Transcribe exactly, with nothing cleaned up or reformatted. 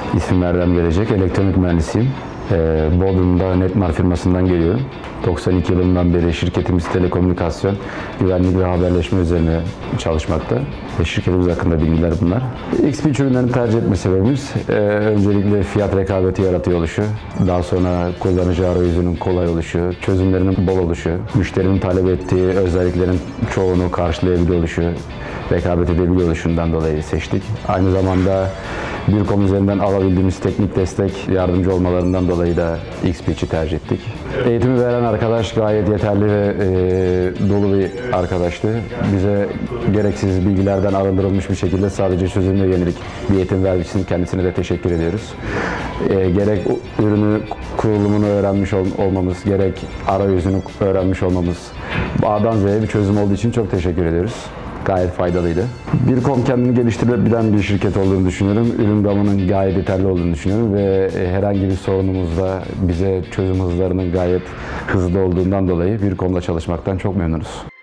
İsmim Erdem Gelecek, elektronik mühendisiyim. Ee, Bodrum'da Netmar firmasından geliyorum. doksan iki yılından beri şirketimiz telekomünikasyon, güvenlik ve haberleşme üzerine çalışmakta. Ve şirketimiz hakkında bilgiler bunlar. X P üç ürünlerini tercih etme sebebimiz e, öncelikle fiyat rekabeti yaratıyor oluşu, daha sonra kullanıcı arayüzünün kolay oluşu, çözümlerinin bol oluşu, müşterinin talep ettiği özelliklerin çoğunu karşılayabiliyor oluşu, rekabet edebiliyor oluşundan dolayı seçtik. Aynı zamanda bir kom üzerinden alabildiğimiz teknik destek, yardımcı olmalarından dolayı da X P üç'ü tercih ettik. Eğitimi veren arkadaş gayet yeterli ve e, dolu bir arkadaştı. Bize gereksiz bilgilerden arındırılmış bir şekilde sadece çözümle yönelik bir eğitim verdiği için kendisine de teşekkür ediyoruz. E, gerek ürünü kurulumunu öğrenmiş ol, olmamız, gerek arayüzünü öğrenmiş olmamız, A'dan Z'ye bir çözüm olduğu için çok teşekkür ediyoruz. Gayet faydalıydı. bir kom kendini geliştirebilen bir şirket olduğunu düşünüyorum. Ürün gamının gayet yeterli olduğunu düşünüyorum ve herhangi bir sorunumuzda bize çözüm hızlarının gayet hızlı olduğundan dolayı bir komla çalışmaktan çok memnunuz.